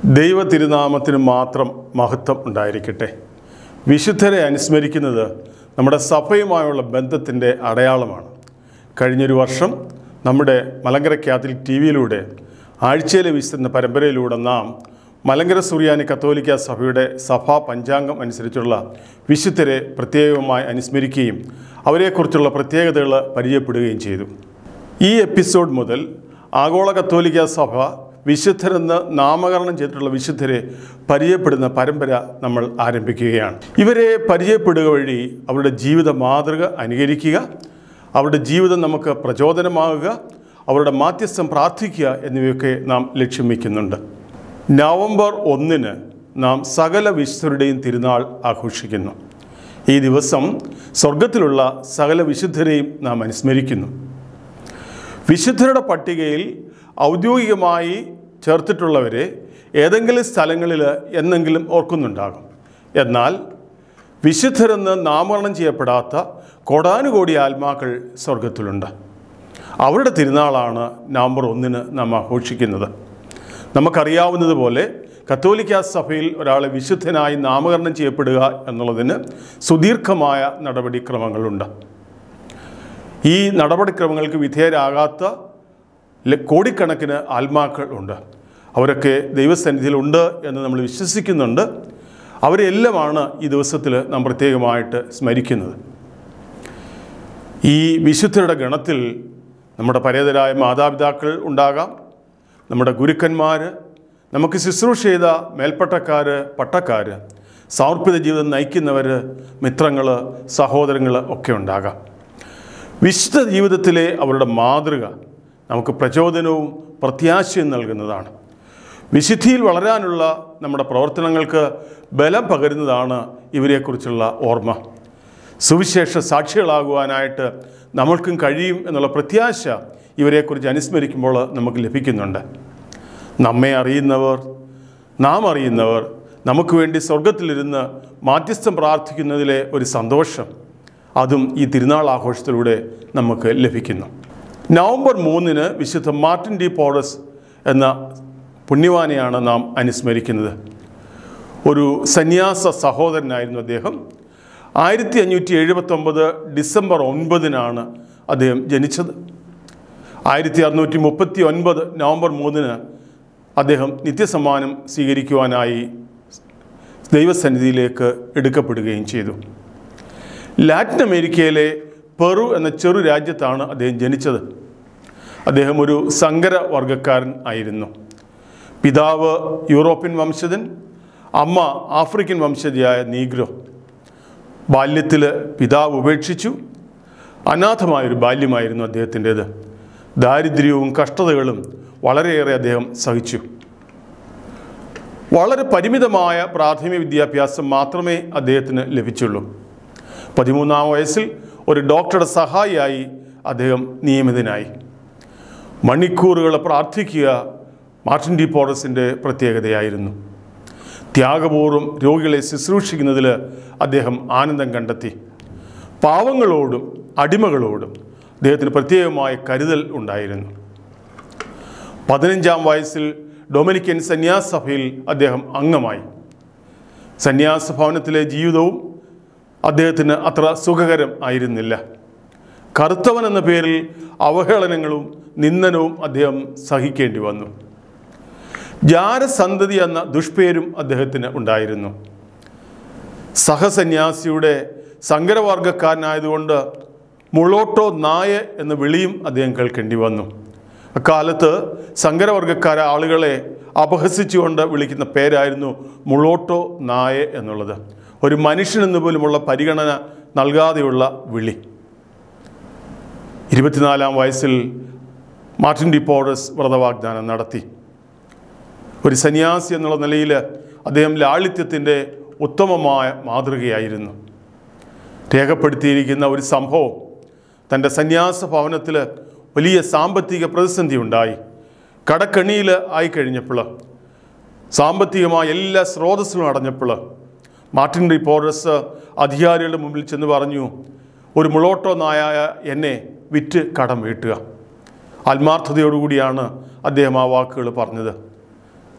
ദൈവ തിരുനാമത്തിന് മാത്രം മഹത്വം ഉണ്ടായിരിക്കട്ടെ. വിശുദ്ധരെ അനുസ്മരിക്കുന്നത് നമ്മുടെ സഭയുമായുള്ള ബന്ധത്തിൻ്റെ അടയാളമാണ്. കഴിഞ്ഞൊരു വർഷം നമ്മുടെ മലങ്കര കാത്തലിക് TV-യിലൂടെ ആഴ്ചയിലെ വിശുദ്ധ പരമ്പരയിലൂടെ നാം മലങ്കര സുറിയാനി കത്തോലിക്ക സഭയുടെ സഭാ പഞ്ചാംഗം അനുസരിച്ചുള്ള വിശുദ്ധരെ പ്രത്യേകമായി അനുസ്മരിക്കുകയും അവരെക്കുറിച്ചുള്ള പ്രത്യേകതകൾ പരിചയപ്പെടുകയും ചെയ്തു. ഈ എപ്പിസോഡ് മുതൽ ആഗോള കത്തോലിക്ക സഭ വിശുദ്ധരെന്ന് നാമകരണം ചെയ്തിട്ടുള്ള വിശുദ്ധരെ പരിചയപ്പെടുന്ന പരമ്പര നമ്മൾ ആരംഭിക്കുകയാണ്. ഇവരെ പരിചയപ്പെടുക വഴി അവരുടെ ജീവിത മാതൃക അനുകരിക്കുക, അവരുടെ ജീവിതം നമുക്ക് പ്രചോദനമാകുക, അവരുടെ മാധ്യസ്ഥം പ്രാർത്ഥിക്കുക എന്നിവയൊക്കെ നാം ലക്ഷ്യം വയ്ക്കുന്നുണ്ട്. നവംബർ 1 നാം സകല വിശുദ്ധരുടെയും തിരുനാൾ ആഘോഷിക്കുന്നു. ഈ ദിവസം സ്വർഗത്തിലുള്ള സകല വിശുദ്ധരെയും നാം അനുസ്മരിക്കുന്നു. വിശുദ്ധരുടെ പട്ടികയിൽ ഔദ്യോഗികമായി ചേർത്തിട്ടുള്ളവരെ ഏതെങ്കിലും സ്ഥലങ്ങളിൽ എന്നെങ്കിലും ഓർക്കുന്നുണ്ടാകും. എന്നാൽ വിശുദ്ധരെന്ന് നാമകരണം ചെയ്യപ്പെടാത്ത കോടാനുകോടി ആത്മാക്കൾ സ്വർഗത്തിലുണ്ട്. അവരുടെ തിരുനാളാണ് നവംബർ 1 നാം ആഘോഷിക്കുന്നത്. നമുക്കറിയാവുന്നതുപോലെ കത്തോലിക്ക സഭയിൽ ഒരാളെ വിശുദ്ധനായി നാമകരണം ചെയ്യപ്പെടുക എന്നുള്ളതിന് സുദീർഘമായ നടപടിക്രമങ്ങളുണ്ട്. ഈ നടപടിക്രമങ്ങൾക്ക് വിധേയരാകാത്ത കോടിക്കണക്കിന് ആത്മാക്കൾ ഉണ്ട്. അവരൊക്കെ ദൈവസന്നിധിയിലുണ്ട് എന്ന് നമ്മൾ വിശ്വസിക്കുന്നുണ്ട്. അവരെല്ലാമാണ് ഈ ദിവസത്തിൽ നാം പ്രത്യേകമായിട്ട് സ്മരിക്കുന്നത്. ഈ വിശുദ്ധരുടെ ഗണത്തിൽ നമ്മുടെ പരേതരായ മാതാപിതാക്കൾ ഉണ്ടാകാം, നമ്മുടെ ഗുരുക്കന്മാർ, നമുക്ക് ശുശ്രൂഷ ചെയ്ത മേൽപ്പട്ടക്കാർ, പട്ടക്കാർ, സമർപ്പിത ജീവിതം നയിക്കുന്നവർ, മിത്രങ്ങൾ, സഹോദരങ്ങൾ ഒക്കെ ഉണ്ടാകാം. വിശുദ്ധ ജീവിതത്തിലെ അവരുടെ മാതൃക നമുക്ക് പ്രചോദനവും പ്രത്യാശയും നൽകുന്നതാണ്. വിശുദ്ധിയിൽ വളരാനുള്ള നമ്മുടെ പ്രവർത്തനങ്ങൾക്ക് ബലം പകരുന്നതാണ് ഇവരെക്കുറിച്ചുള്ള ഓർമ്മ. സുവിശേഷ സാക്ഷികളാകുവാനായിട്ട് നമ്മൾക്കും കഴിയും എന്നുള്ള പ്രത്യാശ ഇവരെക്കുറിച്ച് അനുസ്മരിക്കുമ്പോൾ നമുക്ക് ലഭിക്കുന്നുണ്ട്. നമ്മെ അറിയുന്നവർ, നാം അറിയുന്നവർ നമുക്ക് വേണ്ടി സ്വർഗത്തിലിരുന്ന് മാധ്യസ്ഥം പ്രാർത്ഥിക്കുന്നതിലെ ഒരു സന്തോഷം, അതും ഈ തിരുനാൾ ആഘോഷത്തിലൂടെ നമുക്ക് ലഭിക്കുന്നു. നവംബർ 3 വിശുദ്ധ മാർട്ടിൻ ഡി പോറസ് എന്ന പുണ്യവാനെയാണ് നാം അനുസ്മരിക്കുന്നത്. ഒരു സന്യാസ സഹോദരനായിരുന്നു അദ്ദേഹം. 1579 ഡിസംബർ 9 അദ്ദേഹം ജനിച്ചത്. 1639 നവംബർ 3 അദ്ദേഹം നിത്യസമ്മാനം സ്വീകരിക്കുവാനായി ദൈവസന്നിധിയിലേക്ക് എടുക്കപ്പെടുകയും ചെയ്തു. ലാറ്റിൻ അമേരിക്കയിലെ പെറു എന്ന ചെറു രാജ്യത്താണ് അദ്ദേഹം ജനിച്ചത്. അദ്ദേഹം ഒരു സങ്കര വർഗക്കാരൻ ആയിരുന്നു. പിതാവ് യൂറോപ്യൻ വംശജൻ, അമ്മ ആഫ്രിക്കൻ വംശജയായ നീഗ്രോ. ബാല്യത്തിൽ പിതാവ് ഉപേക്ഷിച്ചു. അനാഥമായൊരു ബാല്യമായിരുന്നു അദ്ദേഹത്തിൻ്റേത്. ദാരിദ്ര്യവും കഷ്ടതകളും വളരെയേറെ അദ്ദേഹം സഹിച്ചു. വളരെ പരിമിതമായ പ്രാഥമിക വിദ്യാഭ്യാസം മാത്രമേ അദ്ദേഹത്തിന് ലഭിച്ചുള്ളൂ. 13-ാം വയസ്സിൽ ഒരു ഡോക്ടറുടെ സഹായിയായി അദ്ദേഹം നിയമിതനായി. മണിക്കൂറുകൾ പ്രാർത്ഥിക്കുക മാർട്ടിൻ ഡി പോറസിൻ്റെ പ്രത്യേകതയായിരുന്നു. ത്യാഗപൂർവ്വം രോഗികളെ ശുശ്രൂഷിക്കുന്നതിൽ അദ്ദേഹം ആനന്ദം കണ്ടെത്തി. പാവങ്ങളോടും അടിമകളോടും അദ്ദേഹത്തിന് പ്രത്യേകമായ കരുതൽ ഉണ്ടായിരുന്നു. 15-ാം വയസ്സിൽ ഡൊമിനിക്കൻ സന്യാസ സഭയിൽ അദ്ദേഹം അംഗമായി. സന്യാസ ഭവനത്തിലെ ജീവിതവും അദ്ദേഹത്തിന് അത്ര സുഖകരം ആയിരുന്നില്ല. കറുത്തവൻ എന്ന പേരിൽ അവഹേളനങ്ങളും നിന്ദനവും അദ്ദേഹം സഹിക്കേണ്ടി വന്നു. ജാരസന്തതി എന്ന ദുഷ്പേരും അദ്ദേഹത്തിന് ഉണ്ടായിരുന്നു. സഹസന്യാസിയുടെ സങ്കരവർഗക്കാരനായതുകൊണ്ട് മുളോട്ടോ നായ എന്ന വിളിയും അദ്ദേഹം കേൾക്കേണ്ടി വന്നു. അക്കാലത്ത് സങ്കരവർഗക്കാര ആളുകളെ അപഹസിച്ചുകൊണ്ട് വിളിക്കുന്ന പേരായിരുന്നു മുളോട്ടോ നായ എന്നുള്ളത്. ഒരു മനുഷ്യനെന്ന് പോലുമുള്ള പരിഗണന നൽകാതെയുള്ള വിളി. 24-ാം വയസ്സിൽ മാർട്ടിൻ ഡി പോറസ് വ്രതവാഗ്ദാനം നടത്തി. ഒരു സന്യാസി എന്നുള്ള നിലയിൽ അദ്ദേഹം ലാളിത്യത്തിൻ്റെ ഉത്തമമായ മാതൃകയായിരുന്നു. രേഖപ്പെടുത്തിയിരിക്കുന്ന ഒരു സംഭവം, തൻ്റെ സന്യാസ ഭവനത്തിൽ വലിയ സാമ്പത്തിക പ്രതിസന്ധി ഉണ്ടായി. കടക്കണിയിൽ ആയിക്കഴിഞ്ഞപ്പോൾ, സാമ്പത്തികമായ എല്ലാ സ്രോതസ്സുകളും അടഞ്ഞപ്പോൾ മാർട്ടിൻ ഡി പോറസ് അധികാരികളുടെ മുമ്പിൽ ചെന്ന് പറഞ്ഞു, ഒരു മുളോട്ടോ നായായ എന്നെ വിറ്റ് കടം വീട്ടുക. ആത്മാർത്ഥതയോടുകൂടിയാണ് അദ്ദേഹം ആ വാക്കുകൾ പറഞ്ഞത്.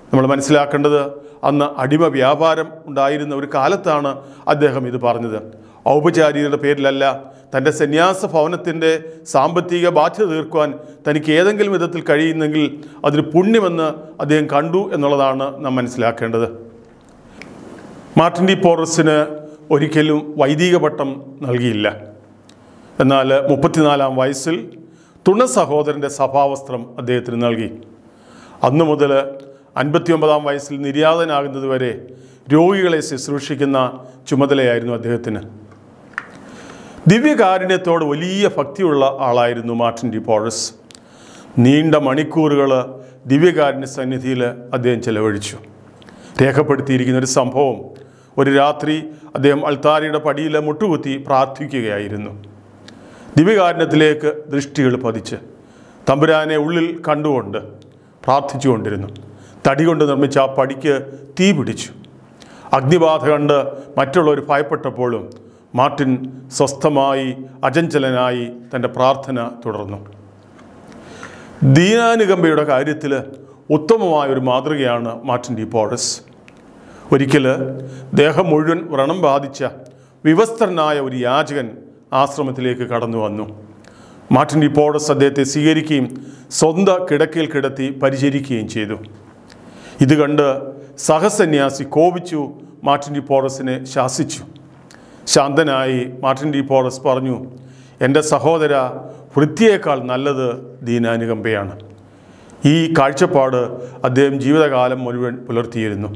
നമ്മൾ മനസ്സിലാക്കേണ്ടത് അന്ന് അടിമ വ്യാപാരം ഉണ്ടായിരുന്ന ഒരു കാലത്താണ് അദ്ദേഹം ഇത് പറഞ്ഞത്. ഔപചാരികരുടെ പേരിലല്ല, തൻ്റെ സന്യാസ ഭവനത്തിൻ്റെ സാമ്പത്തിക ബാധ്യത തീർക്കുവാൻ തനിക്ക് ഏതെങ്കിലും വിധത്തിൽ കഴിയുന്നെങ്കിൽ അതൊരു പുണ്യമെന്ന് അദ്ദേഹം കണ്ടു എന്നുള്ളതാണ് നാം മനസ്സിലാക്കേണ്ടത്. മാർട്ടിൻ ഡി പോറസിന് ഒരിക്കലും വൈദിക പട്ടം നൽകിയില്ല. എന്നാൽ 34-ാം വയസ്സിൽ തുണ സഹോദരൻ്റെ സഭാവസ്ത്രം അദ്ദേഹത്തിന് നൽകി. അന്നു മുതൽ 59-ാം വയസ്സിൽ നിര്യാതനാകുന്നത് വരെ രോഗികളെ ശുശ്രൂഷിക്കുന്ന ചുമതലയായിരുന്നു അദ്ദേഹത്തിന്. ദിവ്യകാരുണ്യത്തോട് വലിയ ഭക്തിയുള്ള ആളായിരുന്നു മാർട്ടിൻ ഡി പോറസ്. നീണ്ട മണിക്കൂറുകൾ ദിവ്യകാരുണ്യ സന്നിധിയിൽ അദ്ദേഹം ചെലവഴിച്ചു. രേഖപ്പെടുത്തിയിരിക്കുന്ന ഒരു സംഭവം, ഒരു രാത്രി അദ്ദേഹം അൾത്താരയുടെ പടിയിൽ മുട്ടുകുത്തി പ്രാർത്ഥിക്കുകയായിരുന്നു. ദിവ്യകാരുണ്യത്തിലേക്ക് ദൃഷ്ടികൾ പതിച്ച് തമ്പുരാനെ ഉള്ളിൽ കണ്ടുകൊണ്ട് പ്രാർത്ഥിച്ചുകൊണ്ടിരുന്നു. തടി കൊണ്ട് നിർമ്മിച്ച ആ പടിക്ക് തീ പിടിച്ചു. അഗ്നിബാധ കണ്ട് മറ്റുള്ളവർ ഭയപ്പെട്ടപ്പോഴും മാർട്ടിൻ സ്വസ്ഥമായി അചഞ്ചലനായി തൻ്റെ പ്രാർത്ഥന തുടർന്നു. ദീനാനുകമ്പയുടെ കാര്യത്തിൽ ഉത്തമമായൊരു മാതൃകയാണ് മാർട്ടിൻ ഡി പോറസ്. ഒരിക്കൽ ദേഹം മുഴുവൻ വ്രണം ബാധിച്ച വിവസ്ത്രനായ ഒരു യാചകൻ ആശ്രമത്തിലേക്ക് കടന്നു വന്നു. മാർട്ടിൻ ഡി പോറസ് അദ്ദേഹത്തെ സ്വീകരിക്കുകയും സ്വന്തം കിടക്കയിൽ കിടത്തി പരിചരിക്കുകയും ചെയ്തു. ഇത് കണ്ട് സഹസന്യാസി കോപിച്ചു മാർട്ടിൻ ഡി പോറസിനെ ശാസിച്ചു. ശാന്തനായി മാർട്ടിൻ ഡി പോറസ് പറഞ്ഞു, എൻ്റെ സഹോദര, വൃത്തിയേക്കാൾ നല്ലത് ദീനാനുകമ്പയാണ്. ഈ കാഴ്ചപ്പാട് അദ്ദേഹം ജീവിതകാലം മുഴുവൻ പുലർത്തിയിരുന്നു.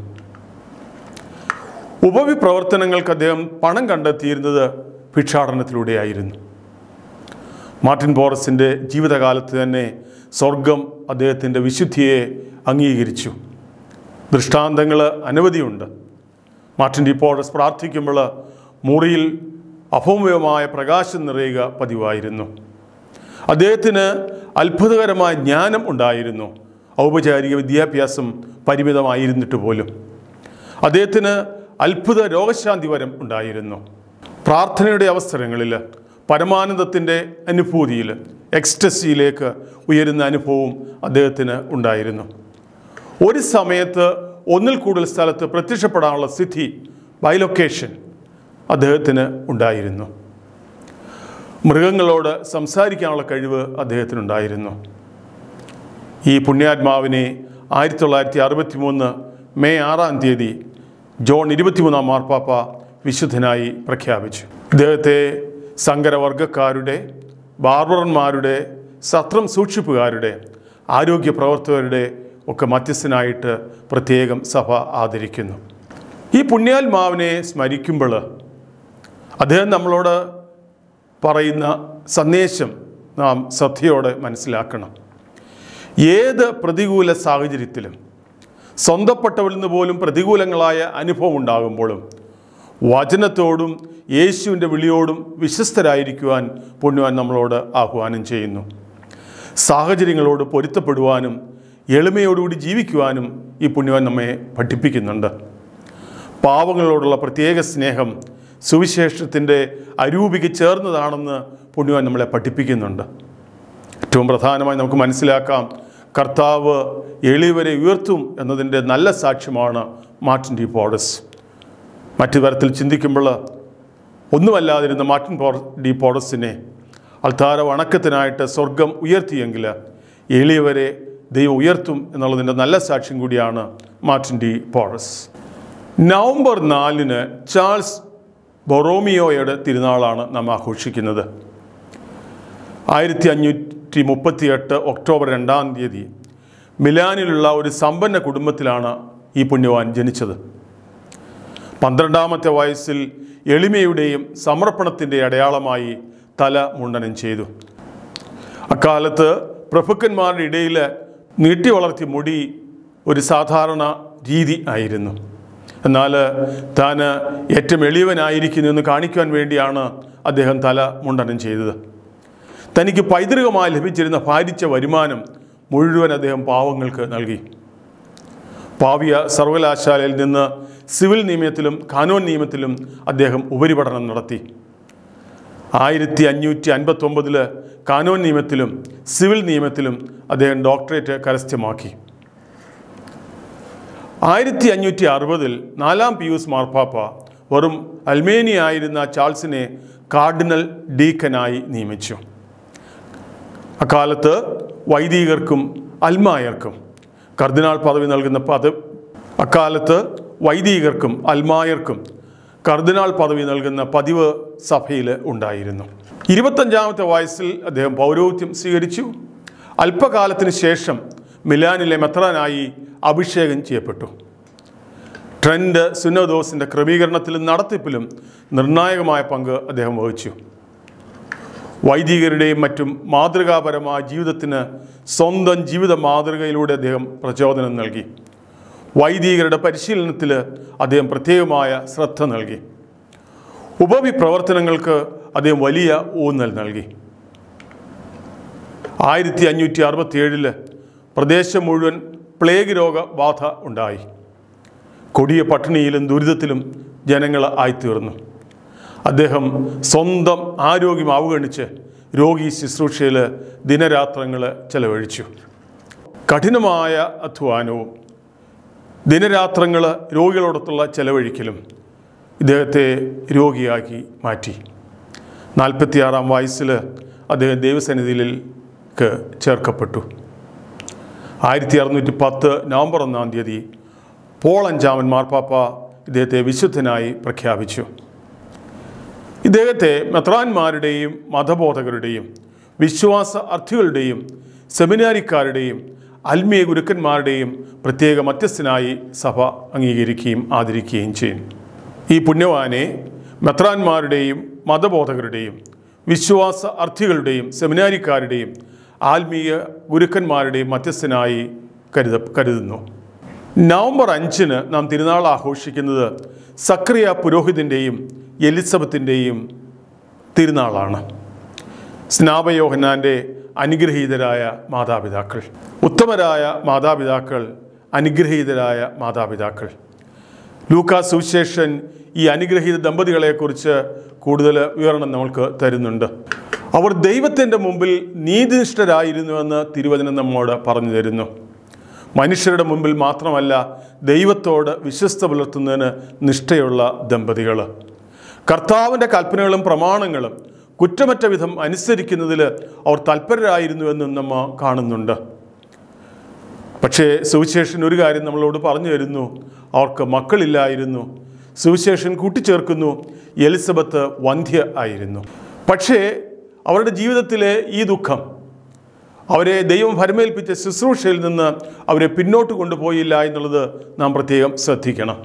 ഉപവിപ്രവർത്തനങ്ങൾക്ക് അദ്ദേഹം പണം കണ്ടെത്തിയിരുന്നത് ഭിക്ഷാടനത്തിലൂടെയായിരുന്നു. മാർട്ടിൻ പോറസിൻ്റെ ജീവിതകാലത്ത് തന്നെ സ്വർഗം അദ്ദേഹത്തിൻ്റെ വിശുദ്ധിയെ അംഗീകരിച്ചു. ദൃഷ്ടാന്തങ്ങൾ അനവധിയുണ്ട്. മാർട്ടിൻ ഡി പോറസ് പ്രാർത്ഥിക്കുമ്പോൾ മുറിയിൽ അഭൗമ്യമായ പ്രകാശം നിറയുക പതിവായിരുന്നു. അദ്ദേഹത്തിന് അത്ഭുതകരമായ ജ്ഞാനം ഉണ്ടായിരുന്നു. ഔപചാരിക വിദ്യാഭ്യാസം പരിമിതമായിരുന്നിട്ട് പോലും അദ്ദേഹത്തിന് അത്ഭുത രോഗശാന്തി വരം ഉണ്ടായിരുന്നു. പ്രാർത്ഥനയുടെ അവസരങ്ങളിൽ പരമാനന്ദത്തിൻ്റെ അനുഭൂതിയിൽ എക്സ്റ്റസിയിലേക്ക് ഉയരുന്ന അനുഭവവും അദ്ദേഹത്തിന് ഉണ്ടായിരുന്നു. ഒരു സമയത്ത് ഒന്നിൽ കൂടുതൽ സ്ഥലത്ത് പ്രത്യക്ഷപ്പെടാനുള്ള സിദ്ധി, ബൈലൊക്കേഷൻ അദ്ദേഹത്തിന് ഉണ്ടായിരുന്നു. മൃഗങ്ങളോട് സംസാരിക്കാനുള്ള കഴിവ് അദ്ദേഹത്തിനുണ്ടായിരുന്നു. ഈ പുണ്യാത്മാവിനെ 1963 മെയ് 6-ാം തീയതി ജോൺ 23-ാം മാർപ്പാപ്പ വിശുദ്ധനായി പ്രഖ്യാപിച്ചു. ഇദ്ദേഹത്തെ സങ്കരവർഗക്കാരുടെ, ബാർബറന്മാരുടെ, സത്രം സൂക്ഷിപ്പുകാരുടെ, ആരോഗ്യ പ്രവർത്തകരുടെ ഒക്കെ മധ്യസ്ഥനായിട്ട് പ്രത്യേകം സഭ ആദരിക്കുന്നു. ഈ പുണ്യാത്മാവിനെ സ്മരിക്കുമ്പോൾ അദ്ദേഹം നമ്മളോട് പറയുന്ന സന്ദേശം നാം ശ്രദ്ധയോടെ മനസ്സിലാക്കണം. ഏത് പ്രതികൂല സാഹചര്യത്തിലും, സ്വന്തപ്പെട്ടവരിൽ നിന്ന് പോലും പ്രതികൂലങ്ങളായ അനുഭവം ഉണ്ടാകുമ്പോഴും വചനത്തോടും യേശുവിൻ്റെ വിളിയോടും വിശ്വസ്തരായിരിക്കുവാൻ പുണ്യവാൻ നമ്മളോട് ആഹ്വാനം ചെയ്യുന്നു. സാഹചര്യങ്ങളോട് പൊരുത്തപ്പെടുവാനും എളിമയോടുകൂടി ജീവിക്കുവാനും ഈ പുണ്യവാൻ നമ്മെ പഠിപ്പിക്കുന്നുണ്ട്. പാവങ്ങളോടുള്ള പ്രത്യേക സ്നേഹം സുവിശേഷത്തിൻ്റെ അരൂപിക്ക് ചേർന്നതാണെന്ന് പുണ്യവാൻ നമ്മളെ പഠിപ്പിക്കുന്നുണ്ട്. ഏറ്റവും പ്രധാനമായി നമുക്ക് മനസ്സിലാക്കാം, കർത്താവ് എളിയവരെ ഉയർത്തും എന്നതിൻ്റെ നല്ല സാക്ഷ്യമാണ് മാർട്ടിൻ ഡി പോറസ്. മറ്റു തരത്തിൽ ചിന്തിക്കുമ്പോൾ ഒന്നുമല്ലാതിരുന്ന മാർട്ടിൻ ഡി പോറസിനെ അൾത്താര വണക്കത്തിനായിട്ട് സ്വർഗം ഉയർത്തിയെങ്കിൽ എളിയവരെ ദൈവം ഉയർത്തും എന്നുള്ളതിൻ്റെ നല്ല സാക്ഷ്യം കൂടിയാണ് മാർട്ടിൻ ഡി പോറസ്. നവംബർ 4-ന് ചാൾസ് ബൊറോമിയോയുടെ തിരുനാളാണ് നാം ആഘോഷിക്കുന്നത്. 1538 ഒക്ടോബർ 2-ാം തീയതി മിലാനിലുള്ള ഒരു സമ്പന്ന കുടുംബത്തിലാണ് ഈ പുണ്യവാൻ ജനിച്ചത്. 12-ാമത്തെ വയസ്സിൽ എളിമയുടെയും സമർപ്പണത്തിൻ്റെ അടയാളമായി തല മുണ്ടനം ചെയ്തു. അക്കാലത്ത് പ്രഭുക്കന്മാരുടെ ഇടയിൽ നീട്ടി വളർത്തിയ മുടി ഒരു സാധാരണ രീതി ആയിരുന്നു. എന്നാൽ താൻ ഏറ്റവും എളിയവനായിരിക്കുന്നു എന്ന് കാണിക്കുവാൻ വേണ്ടിയാണ് അദ്ദേഹം തല മുണ്ടനം ചെയ്തത്. തനിക്ക് പൈതൃകമായി ലഭിച്ചിരുന്ന ഭാരിച്ച വരുമാനം മുഴുവൻ അദ്ദേഹം പാവങ്ങൾക്ക് നൽകി. പാവിയ സർവകലാശാലയിൽ നിന്ന് സിവിൽ നിയമത്തിലും കാനോൻ നിയമത്തിലും അദ്ദേഹം ഉപരിപഠനം നടത്തി. 1559 കാനോൻ നിയമത്തിലും സിവിൽ നിയമത്തിലും അദ്ദേഹം ഡോക്ടറേറ്റ് കരസ്ഥമാക്കി. 1560 4-ാം പിയൂസ് മാർപ്പാപ്പ വെറും അൽമേനിയ ആയിരുന്ന ചാൾസിനെ കാർഡിനൽ ഡീക്കനായി നിയമിച്ചു. അക്കാലത്ത് വൈദികർക്കും അൽമായർക്കും കർദിനാൾ പദവി നൽകുന്ന കർദിനാൾ പദവി നൽകുന്ന പതിവ് സഭയിൽ ഉണ്ടായിരുന്നു. 25-ാമത്തെ വയസ്സിൽ അദ്ദേഹം പൗരോഹിത്യം സ്വീകരിച്ചു. അല്പകാലത്തിന് ശേഷം മിലാനിലെ മെത്രാനായി അഭിഷേകം ചെയ്യപ്പെട്ടു. ട്രെൻഡ് സുന്നോദോസിൻ്റെ ക്രമീകരണത്തിലും നടത്തിപ്പിലും നിർണായകമായ പങ്ക് അദ്ദേഹം വഹിച്ചു. വൈദികരുടെയും മറ്റും മാതൃകാപരമായ ജീവിതത്തിന് സ്വന്തം ജീവിത മാതൃകയിലൂടെ അദ്ദേഹം പ്രചോദനം നൽകി. വൈദികരുടെ പരിശീലനത്തിൽ അദ്ദേഹം പ്രത്യേകമായ ശ്രദ്ധ നൽകി. ഉപവിപ്രവർത്തനങ്ങൾക്ക് അദ്ദേഹം വലിയ ഊന്നൽ നൽകി. 1567 പ്രദേശം മുഴുവൻ പ്ലേഗ് രോഗബാധ ഉണ്ടായി. കൊടിയ പട്ടിണിയിലും ദുരിതത്തിലും ജനങ്ങൾ ആയിത്തീർന്നു. അദ്ദേഹം സ്വന്തം ആരോഗ്യം അവഗണിച്ച് രോഗി ശുശ്രൂഷയിൽ ദിനരാത്രങ്ങൾ ചെലവഴിച്ചു. കഠിനമായ അധ്വാനവും ദിനരാത്രങ്ങൾ രോഗികളോടൊത്തുള്ള ചെലവഴിക്കലും ഇദ്ദേഹത്തെ രോഗിയാക്കി മാറ്റി. 46-ാം വയസ്സിൽ അദ്ദേഹം ദൈവസന്നിധിയിലേക്ക് ചേർക്കപ്പെട്ടു. 1610 നവംബർ 1-ാം തീയതി പോൾ 5-ാമൻ മാർപ്പാപ്പ ഇദ്ദേഹത്തെ വിശുദ്ധനായി പ്രഖ്യാപിച്ചു. ഇദ്ദേഹത്തെ മെത്രാന്മാരുടെയും മതബോധകരുടെയും വിശ്വാസ അർത്ഥികളുടെയും സെമിനാരിക്കാരുടെയും ആത്മീയ ഗുരുക്കന്മാരുടെയും പ്രത്യേക മധ്യസ്ഥനായി സഭ അംഗീകരിക്കുകയും ആദരിക്കുകയും ചെയ്യും. ഈ പുണ്യവാനെ മെത്രാന്മാരുടെയും മതബോധകരുടെയും വിശ്വാസ അർത്ഥികളുടെയും സെമിനാരിക്കാരുടെയും ആത്മീയ ഗുരുക്കന്മാരുടെയും മധ്യസ്ഥനായി കരുതുന്നു. നവംബർ 5-ന് നാം തിരുനാൾ ആഘോഷിക്കുന്നത് സക്രിയ പുരോഹിതൻ്റെയും എലിസബത്തിൻ്റെയും തിരുനാളാണ്. സ്നാപയോഹന്നാൻ്റെ അനുഗ്രഹീതരായ മാതാപിതാക്കൾ, ഉത്തമരായ മാതാപിതാക്കൾ, അനുഗ്രഹീതരായ മാതാപിതാക്കൾ. ലൂക്കാ സുവിശേഷൻ ഈ അനുഗ്രഹീത ദമ്പതികളെക്കുറിച്ച് കൂടുതൽ വിവരണം നമ്മൾക്ക് തരുന്നുണ്ട്. അവർ ദൈവത്തിൻ്റെ മുമ്പിൽ നീതിനിഷ്ഠരായിരുന്നുവെന്ന് തിരുവചനം നമ്മോട് പറഞ്ഞു തരുന്നു. മനുഷ്യരുടെ മുമ്പിൽ മാത്രമല്ല, ദൈവത്തോട് വിശ്വസ്ത പുലർത്തുന്നതിന് നിഷ്ഠയുള്ള ദമ്പതികൾ. കർത്താവിൻ്റെ കൽപ്പനകളും പ്രമാണങ്ങളും കുറ്റമറ്റ വിധം അനുസരിക്കുന്നതിൽ അവർ തൽപരരായിരുന്നുവെന്നും നമ്മൾ കാണുന്നുണ്ട്. പക്ഷേ സുവിശേഷൻ ഒരു കാര്യം നമ്മളോട് പറഞ്ഞു തരുന്നു: അവർക്ക് മക്കളില്ലായിരുന്നു. സുവിശേഷൻ കൂട്ടിച്ചേർക്കുന്നു, എലിസബത്ത് വന്ധ്യ ആയിരുന്നു. പക്ഷേ അവരുടെ ജീവിതത്തിലെ ഈ ദുഃഖം അവരെ ദൈവം ഭരമേൽപ്പിച്ച ശുശ്രൂഷയിൽ നിന്ന് അവരെ പിന്നോട്ട് കൊണ്ടുപോയില്ല എന്നുള്ളത് നാം പ്രത്യേകം ശ്രദ്ധിക്കണം.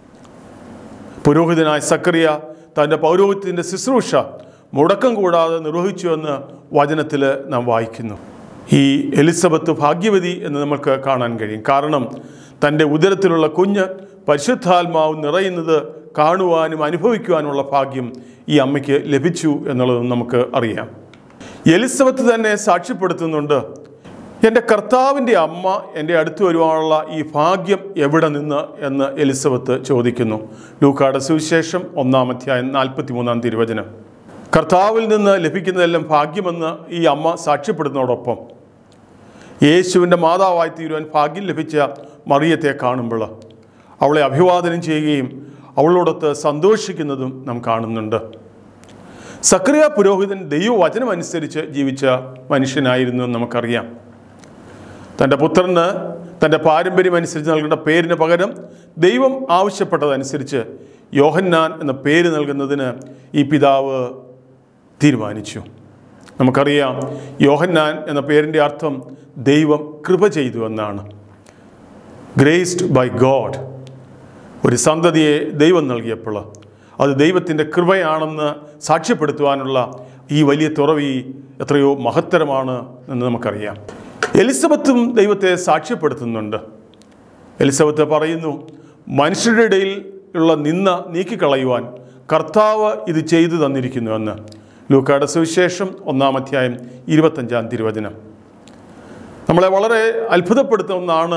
പുരോഹിതനായ സക്കറിയ തൻ്റെ പൗരോഹിത്യത്തിൻ്റെ ശുശ്രൂഷ മുടക്കം കൂടാതെ നിർവഹിച്ചുവെന്ന് വചനത്തിൽ നാം വായിക്കുന്നു. ഈ എലിസബത്ത് ഭാഗ്യവതി എന്ന് നമുക്ക് കാണാൻ കഴിയും. കാരണം തൻ്റെ ഉദരത്തിലുള്ള കുഞ്ഞ് പരിശുദ്ധാത്മാവ് നിറയുന്നത് കാണുവാനും അനുഭവിക്കുവാനുമുള്ള ഭാഗ്യം ഈ അമ്മയ്ക്ക് ലഭിച്ചു എന്നുള്ളതും നമുക്ക് അറിയാം. എലിസബത്ത് തന്നെ സാക്ഷ്യപ്പെടുത്തുന്നുണ്ട്: എൻ്റെ കർത്താവിൻ്റെ അമ്മ എൻ്റെ അടുത്ത് വരുവാനുള്ള ഈ ഭാഗ്യം എവിടെ നിന്ന് എന്ന് എലിസബത്ത് ചോദിക്കുന്നു. ലൂക്കായുടെ സുവിശേഷം 1-ാം അധ്യായം 43-ാം തിരുവചനം. കർത്താവിൽ നിന്ന് ലഭിക്കുന്നതെല്ലാം ഭാഗ്യമെന്ന് ഈ അമ്മ സാക്ഷ്യപ്പെടുന്നതോടൊപ്പം യേശുവിൻ്റെ മാതാവായി തീരുവാൻ ഭാഗ്യം ലഭിച്ച മറിയത്തെ കാണുമ്പോൾ അവളെ അഭിവാദനം ചെയ്യുകയും അവളോടൊത്ത് സന്തോഷിക്കുന്നതും നാം കാണുന്നുണ്ട്. സക്കറിയ പുരോഹിതൻ ദൈവവചനം അനുസരിച്ച് ജീവിച്ച മനുഷ്യനായിരുന്നു എന്ന് നമുക്കറിയാം. തൻ്റെ പുത്രന് തൻ്റെ പാരമ്പര്യം അനുസരിച്ച് നൽകേണ്ട പേരിന് പകരം ദൈവം ആവശ്യപ്പെട്ടതനുസരിച്ച് യോഹന്നാൻ എന്ന പേര് നൽകുന്നതിന് ഈ പിതാവ് തീരുമാനിച്ചു. നമുക്കറിയാം, യോഹന്നാൻ എന്ന പേരിൻ്റെ അർത്ഥം ദൈവം കൃപ ചെയ്തു എന്നാണ്. Graced by God. ഒരു സന്തതിയെ ദൈവം നൽകിയപ്പോൾ അത് ദൈവത്തിൻ്റെ കൃപയാണെന്ന് സാക്ഷ്യപ്പെടുത്തുവാനുള്ള ഈ വലിയ തുറവി എത്രയോ മഹത്തരമാണ് എന്ന് നമുക്കറിയാം. എലിസബത്തും ദൈവത്തെ സാക്ഷ്യപ്പെടുത്തുന്നുണ്ട്. എലിസബത്ത് പറയുന്നു: മനുഷ്യരുടെ ഇടയിൽ ഉള്ള നിന്ന നീക്കിക്കളയുവാൻ കർത്താവ് ഇത് ചെയ്തു തന്നിരിക്കുന്നുവെന്ന്. ലൂക്കായുടെ സുവിശേഷം 1-ാം അധ്യായം 25-ാം തിരുവചനം. നമ്മളെ വളരെ അത്ഭുതപ്പെടുത്തുന്ന ഒന്നാണ്,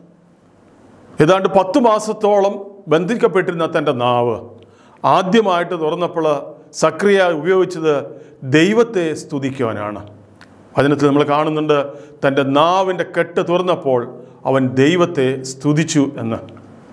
ഏതാണ്ട് 10 മാസത്തോളം ബന്ധിക്കപ്പെട്ടിരുന്ന തൻ്റെ നാവ് ആദ്യമായിട്ട് തുറന്നപ്പോൾ സക്രിയ ഉപയോഗിച്ചത് ദൈവത്തെ സ്തുതിക്കുവാനാണ്. വചനത്തിൽ നമ്മൾ കാണുന്നുണ്ട്, തൻ്റെ നാവിൻ്റെ കെട്ട് തുറന്നപ്പോൾ അവൻ ദൈവത്തെ സ്തുതിച്ചു എന്ന്.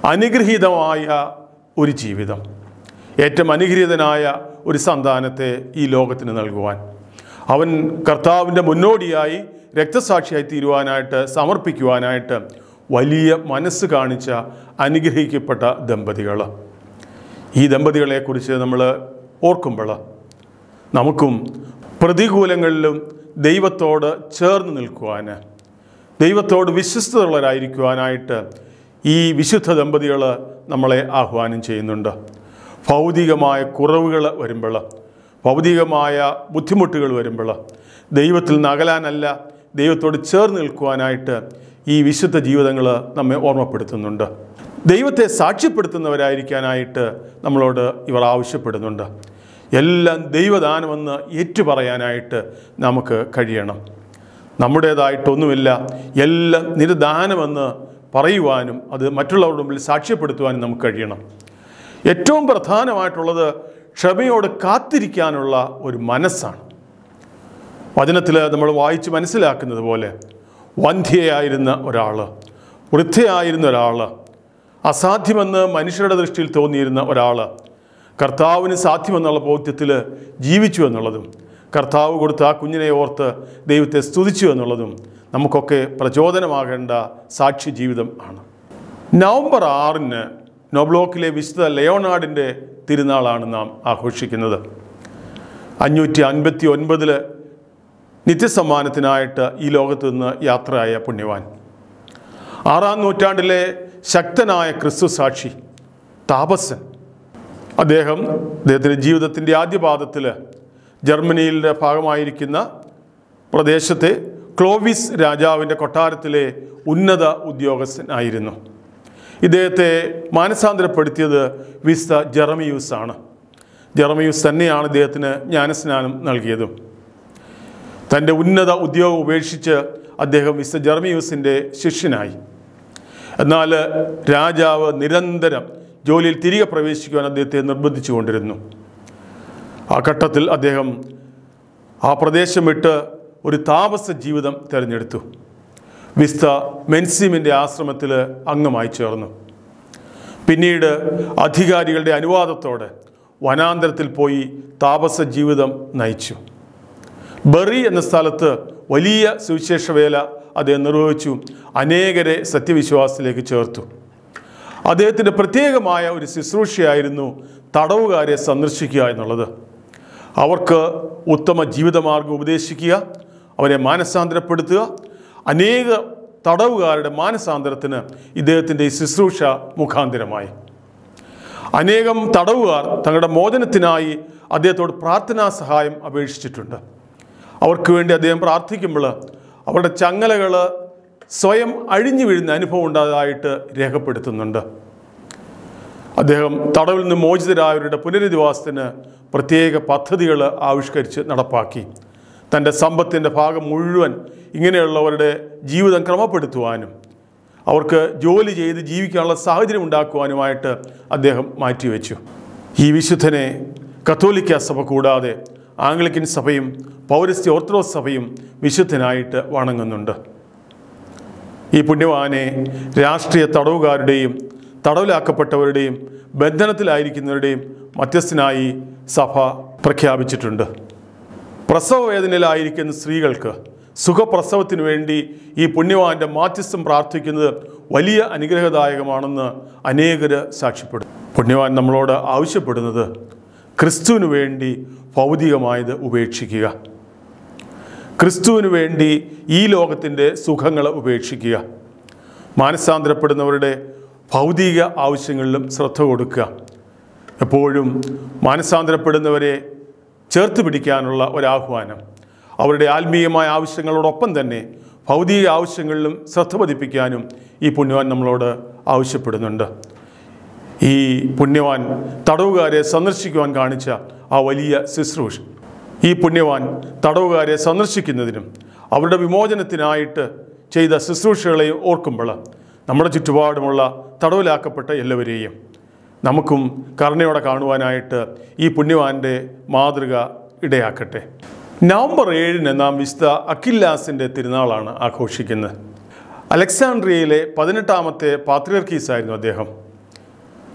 അനുഗ്രഹീതമായ ഒരു ജീവിതം, ഏറ്റവും അനുഗ്രഹീതനായ ഒരു സന്താനത്തെ ഈ ലോകത്തിന് നൽകുവാൻ, അവൻ കർത്താവിൻ്റെ മുന്നോടിയായി രക്തസാക്ഷിയായി തീരുവാനായിട്ട് സമർപ്പിക്കുവാനായിട്ട് വലിയ മനസ്സ് കാണിച്ച അനുഗ്രഹിക്കപ്പെട്ട ദമ്പതികൾ. ഈ ദമ്പതികളെക്കുറിച്ച് നമ്മൾ ഓർക്കുമ്പോൾ നമുക്കും പ്രതികൂലങ്ങളിലും ദൈവത്തോട് ചേർന്ന് നിൽക്കുവാൻ, ദൈവത്തോട് വിശ്വസ്തതയുള്ളവരായിരിക്കുവാനായിട്ട് ഈ വിശുദ്ധ ദമ്പതികൾ നമ്മളെ ആഹ്വാനം ചെയ്യുന്നുണ്ട്. ഭൗതികമായ കുറവുകൾ വരുമ്പോൾ, ഭൗതികമായ ബുദ്ധിമുട്ടുകൾ വരുമ്പോൾ ദൈവത്തിൽ നിന്ന് അകലാനല്ല, ദൈവത്തോട് ചേർന്ന് നിൽക്കുവാനായിട്ട് ഈ വിശുദ്ധ ജീവിതങ്ങൾ നമ്മെ ഓർമ്മപ്പെടുത്തുന്നുണ്ട്. ദൈവത്തെ സാക്ഷ്യപ്പെടുത്തുന്നവരായിരിക്കാനായിട്ട് നമ്മളോട് ഇവർ ആവശ്യപ്പെടുന്നുണ്ട്. എല്ലാം ദൈവദാനമെന്ന് ഏറ്റുപറയാനായിട്ട് നമുക്ക് കഴിയണം. നമ്മുടേതായിട്ടൊന്നുമില്ല, എല്ലാം നിരുദാനമെന്ന് പറയുവാനും അത് മറ്റുള്ളവരുടെ മുമ്പിൽ സാക്ഷ്യപ്പെടുത്തുവാനും നമുക്ക് കഴിയണം. ഏറ്റവും പ്രധാനമായിട്ടുള്ളത് ക്ഷമയോട് കാത്തിരിക്കാനുള്ള ഒരു മനസ്സാണ്. വചനത്തിൽ നമ്മൾ വായിച്ച് മനസ്സിലാക്കുന്നത് പോലെ വന്ധ്യയായിരുന്ന ഒരാൾ, വൃദ്ധയായിരുന്ന ഒരാൾ, അസാധ്യമെന്ന് മനുഷ്യരുടെ ദൃഷ്ടിയിൽ തോന്നിയിരുന്ന ഒരാൾ കർത്താവിന് സാധ്യമെന്നുള്ള ബോധ്യത്തിൽ ജീവിച്ചു എന്നുള്ളതും, കർത്താവ് കൊടുത്ത ആ കുഞ്ഞിനെ ഓർത്ത് ദൈവത്തെ സ്തുതിച്ചു എന്നുള്ളതും നമുക്കൊക്കെ പ്രചോദനമാകേണ്ട സാക്ഷി ജീവിതം ആണ്. നവംബർ 6 നോബ്ലോക്കിലെ വിശുദ്ധ ലയോണാർഡിൻ്റെ തിരുനാളാണ് നാം ആഘോഷിക്കുന്നത്. 559 നിത്യസമ്മാനത്തിനായിട്ട് ഈ ലോകത്തു നിന്ന് യാത്രയായ പുണ്യവാൻ, 6-ാം നൂറ്റാണ്ടിലെ ശക്തനായ ക്രിസ്തു സാക്ഷി, താപസൻ. അദ്ദേഹത്തിൻ്റെ ജീവിതത്തിൻ്റെ ആദ്യപാദത്തിൽ ജർമ്മനിയിലെ ഭാഗമായിരിക്കുന്ന പ്രദേശത്തെ ക്ലോവിസ് രാജാവിൻ്റെ കൊട്ടാരത്തിലെ ഉന്നത ഉദ്യോഗസ്ഥനായിരുന്നു. ഇദ്ദേഹത്തെ മാനസാന്തരപ്പെടുത്തിയത് വിശുദ്ധ ജെറമിയൂസ് ആണ്. ജെറമിയൂസ് തന്നെയാണ് ഇദ്ദേഹത്തിന് ജ്ഞാനസ്നാനം നൽകിയതും. തൻ്റെ ഉന്നത ഉദ്യോഗം ഉപേക്ഷിച്ച് അദ്ദേഹം വിശുദ്ധ ജെറമിയൂസിൻ്റെ ശിഷ്യനായി. എന്നാൽ രാജാവ് നിരന്തരം ജോലിയിൽ തിരികെ പ്രവേശിക്കുവാൻ അദ്ദേഹത്തെ നിർബന്ധിച്ചു കൊണ്ടിരുന്നു. ആ ഘട്ടത്തിൽ അദ്ദേഹം ആ പ്രദേശം വിട്ട് ഒരു താപസ ജീവിതം തിരഞ്ഞെടുത്തു. വിശുദ്ധ മെൻസിമിൻ്റെ ആശ്രമത്തിൽ അംഗമായി ചേർന്നു. പിന്നീട് അധികാരികളുടെ അനുവാദത്തോടെ വനാന്തരത്തിൽ പോയി താപസ ജീവിതം നയിച്ചു. ബറി എന്ന സ്ഥലത്ത് വലിയ സുവിശേഷ വേല അദ്ദേഹം നിർവഹിച്ചു. അനേകരെ സത്യവിശ്വാസത്തിലേക്ക് ചേർത്തു. അദ്ദേഹത്തിൻ്റെ പ്രത്യേകമായ ഒരു ശുശ്രൂഷയായിരുന്നു തടവുകാരെ സന്ദർശിക്കുക എന്നുള്ളത്. അവർക്ക് ഉത്തമ ജീവിതമാർഗം ഉപദേശിക്കുക, അവരെ മാനസാന്തരപ്പെടുത്തുക. അനേക തടവുകാരുടെ മാനസാന്തരത്തിന് ഇദ്ദേഹത്തിൻ്റെ ഈ ശുശ്രൂഷ മുഖാന്തരമായി. അനേകം തടവുകാർ തങ്ങളുടെ മോചനത്തിനായി അദ്ദേഹത്തോട് പ്രാർത്ഥനാ സഹായം അപേക്ഷിച്ചിട്ടുണ്ട്. അവർക്ക് വേണ്ടി അദ്ദേഹം പ്രാർത്ഥിക്കുമ്പോൾ അവരുടെ ചങ്ങലകൾ സ്വയം അഴിഞ്ഞു വീഴുന്ന അനുഭവം ഉണ്ടായതായിട്ട് രേഖപ്പെടുത്തുന്നുണ്ട്. അദ്ദേഹം തടവിൽ നിന്ന് മോചിതരായവരുടെ പുനരധിവാസത്തിന് പ്രത്യേക പദ്ധതികൾ ആവിഷ്കരിച്ച് നടപ്പാക്കി. തൻ്റെ സമ്പത്തിൻ്റെ ഭാഗം മുഴുവൻ ഇങ്ങനെയുള്ളവരുടെ ജീവിതം ക്രമപ്പെടുത്തുവാനും അവർക്ക് ജോലി ചെയ്ത് ജീവിക്കാനുള്ള സാഹചര്യം ഉണ്ടാക്കുവാനുമായിട്ട് അദ്ദേഹം മാറ്റിവെച്ചു. ഈ വിശുദ്ധനെ കത്തോലിക്ക സഭ കൂടാതെ ആംഗ്ലിക്കൻ സഭയും പൗരസ്ത്യ ഓർത്തഡോക്സ് സഭയും വിശുദ്ധനായിട്ട് വണങ്ങുന്നുണ്ട്. ഈ പുണ്യവാനെ രാഷ്ട്രീയ തടവുകാരുടെയും തടവിലാക്കപ്പെട്ടവരുടെയും ബന്ധനത്തിലായിരിക്കുന്നവരുടെയും മധ്യസ്ഥനായി സഭ പ്രഖ്യാപിച്ചിട്ടുണ്ട്. പ്രസവവേദനയിലായിരിക്കുന്ന സ്ത്രീകൾക്ക് സുഖപ്രസവത്തിന് വേണ്ടി ഈ പുണ്യവാൻ്റെ മാധ്യസ്ഥം പ്രാർത്ഥിക്കുന്നത് വലിയ അനുഗ്രഹദായകമാണെന്ന് അനേകർ സാക്ഷ്യപ്പെടും. പുണ്യവാൻ നമ്മളോട് ആവശ്യപ്പെടുന്നത് ക്രിസ്തുവിന് വേണ്ടി ഭൗതികമായത് ഉപേക്ഷിക്കുക, ക്രിസ്തുവിന് വേണ്ടി ഈ ലോകത്തിൻ്റെ സുഖങ്ങൾ ഉപേക്ഷിക്കുക, മാനസാന്തരപ്പെടുന്നവരുടെ ഭൗതിക ആവശ്യങ്ങളിലും ശ്രദ്ധ കൊടുക്കുക. എപ്പോഴും മാനസാന്തരപ്പെടുന്നവരെ ചേർത്ത് പിടിക്കാനുള്ള ഒരാഹ്വാനം, അവരുടെ ആത്മീയമായ ആവശ്യങ്ങളോടൊപ്പം തന്നെ ഭൗതിക ആവശ്യങ്ങളിലും ശ്രദ്ധ പതിപ്പിക്കാനും ഈ പുണ്യവാൻ നമ്മളോട് ആവശ്യപ്പെടുന്നുണ്ട്. ഈ പുണ്യവാൻ തടവുകാരെ സന്ദർശിക്കുവാൻ കാണിച്ച ആ വലിയ ശുശ്രൂഷ, ഈ പുണ്യവാൻ തടവുകാരെ സന്ദർശിക്കുന്നതിനും അവരുടെ വിമോചനത്തിനായിട്ട് ചെയ്ത ശുശ്രൂഷകളെയും ഓർക്കുമ്പോൾ നമ്മുടെ ചുറ്റുപാടുമുള്ള തടവിലാക്കപ്പെട്ട എല്ലാവരെയും നമുക്കും കരുണയോടെ കാണുവാനായിട്ട് ഈ പുണ്യവാൻ്റെ മാതൃക ഇടയാക്കട്ടെ. നവംബർ 7 നാം വിശുദ്ധ അക്കില്ലാസിൻ്റെ തിരുനാളാണ് ആഘോഷിക്കുന്നത്. അലക്സാണ്ട്രിയയിലെ 18ാമത്തെ പാത്രിയർക്കീസായിരുന്നു അദ്ദേഹം.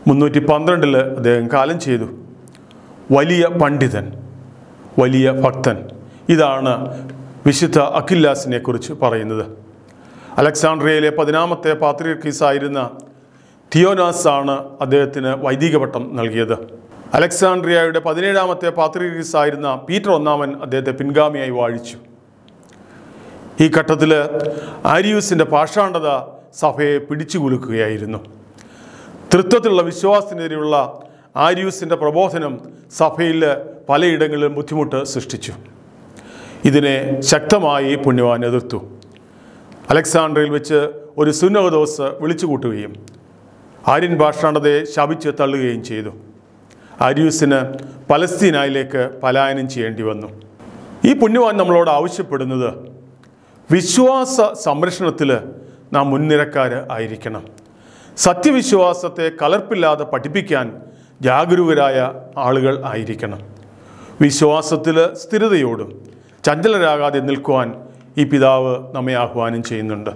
312 അദ്ദേഹം കാലം ചെയ്തു. വലിയ പണ്ഡിതൻ, വലിയ ഭക്തൻ. ഇതാണ് വിശുദ്ധ അക്വിലാസിനെ കുറിച്ച് പറയുന്നത്. അലക്സാണ്ട്രിയയിലെ 10ാമത്തെ പാത്രിയർക്കീസായിരുന്ന തിയോനാസ് ആണ് അദ്ദേഹത്തിന് വൈദിക പട്ടം നൽകിയത്. അലക്സാണ്ട്രിയയുടെ 17ാമത്തെ പാത്രിയർക്കീസായിരുന്ന പീറ്റർ ഒന്നാമൻ അദ്ദേഹത്തെ പിൻഗാമിയായി വാഴിച്ചു. ഈ ഘട്ടത്തിൽ ആരിയൂസിൻ്റെ പാഷാണ്ഡത സഭയെ പിടിച്ചു കുലുക്കുകയായിരുന്നു. തൃത്വത്തിലുള്ള വിശ്വാസത്തിനെതിരെയുള്ള ആരിയൂസിൻ്റെ പ്രബോധനം സഭയിൽ പലയിടങ്ങളിലും ബുദ്ധിമുട്ട് സൃഷ്ടിച്ചു. ഇതിനെ ശക്തമായി പുണ്യവാൻ എതിർത്തു. അലക്സാണ്ട്രിയയിൽ വെച്ച് ഒരു സുന്നഹദോസ് വിളിച്ചു കൂട്ടുകയും ആര്യൻ പാഷാണ്ഡതയെ ശപിച്ച് തള്ളുകയും ചെയ്തു. ആരിയൂസിന് പലസ്തീനയിലേക്ക് പലായനം ചെയ്യേണ്ടി വന്നു. ഈ പുണ്യവാൻ നമ്മളോട് ആവശ്യപ്പെടുന്നത് വിശ്വാസ സംരക്ഷണത്തിൽ നാം മുൻനിരക്കാർ ആയിരിക്കണം. സത്യവിശ്വാസത്തെ കലർപ്പില്ലാതെ പഠിപ്പിക്കാൻ ജാഗരൂകരായ ആളുകൾ ആയിരിക്കണം. വിശ്വാസത്തിൽ സ്ഥിരതയോടും ചഞ്ചലരാകാതെ നിൽക്കുവാൻ ഈ പിതാവ് നമ്മെ ആഹ്വാനം ചെയ്യുന്നുണ്ട്.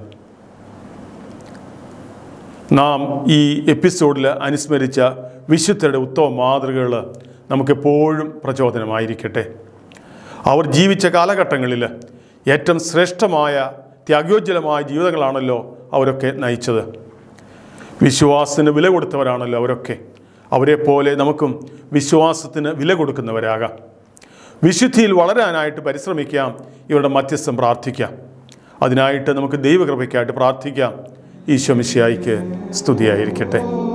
നാം ഈ എപ്പിസോഡിൽ അനുസ്മരിച്ച വിശുദ്ധരുടെ ഉത്തമ മാതൃകകൾ നമുക്കെപ്പോഴും പ്രചോദനമായിരിക്കട്ടെ. അവർ ജീവിച്ച കാലഘട്ടങ്ങളിൽ ഏറ്റവും ശ്രേഷ്ഠമായ ത്യാഗോജ്വലമായ ജീവിതങ്ങളാണല്ലോ അവരൊക്കെ നയിച്ചത്. വിശ്വാസത്തിന് വില കൊടുത്തവരാണല്ലോ അവരൊക്കെ. അവരെപ്പോലെ നമുക്കും വിശ്വാസത്തിന് വില കൊടുക്കുന്നവരാകാം. വിശുദ്ധിയിൽ വളരാനായിട്ട് പരിശ്രമിക്കാം. ഇവരുടെ മധ്യസ്ഥം പ്രാർത്ഥിക്കാം. അതിനായിട്ട് നമുക്ക് ദൈവകൃപയ്ക്കായിട്ട് പ്രാർത്ഥിക്കാം. ഈശോ മിശിഹായ്ക്ക് സ്തുതിയായിരിക്കട്ടെ.